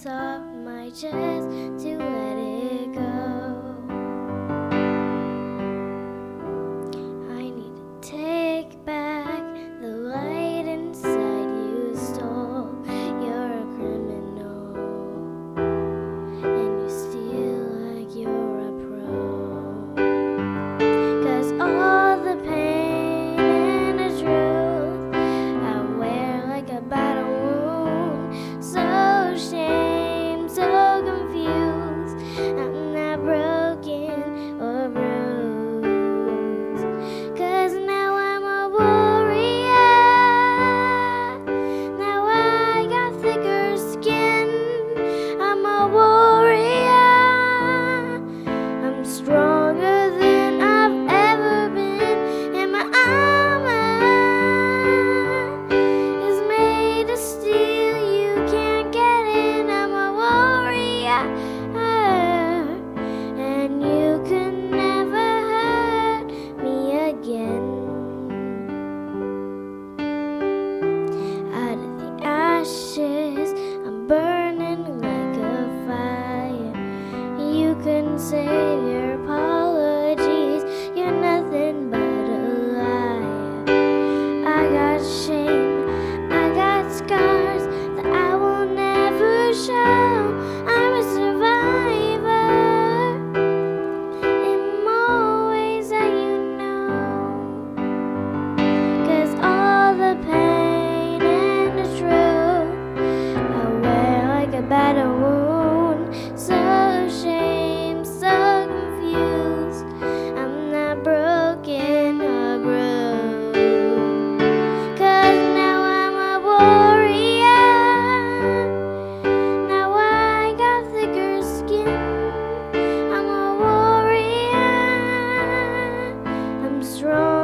weights off my chest to let it go. I need to take back the light inside you stole. You're a criminal, and you steal like you're a pro. 'Cause all the pain and the truth I wear like a battle wound. So ashamed, so confused, I'm not broken or bruised. 'Cause now I'm a warrior. Now I got thicker skin. I'm a warrior. I'm stronger than I've ever been, and my armor is made of steel. You can't get in. I'm a warrior, and you could never hurt me again. Out of the ashes, I'm burning like a fire. You couldn't save your apologies. You're nothing but a liar. I got shame, I got scars that I will never show. I'm a survivor in more ways that you know. 'Cause all the pain and the truth I wear like a battle wound. So ashamed, so confused, I'm not broken or bruised. 'Cause now I'm a warrior. Now I got thicker skin. I'm a warrior. I'm strong.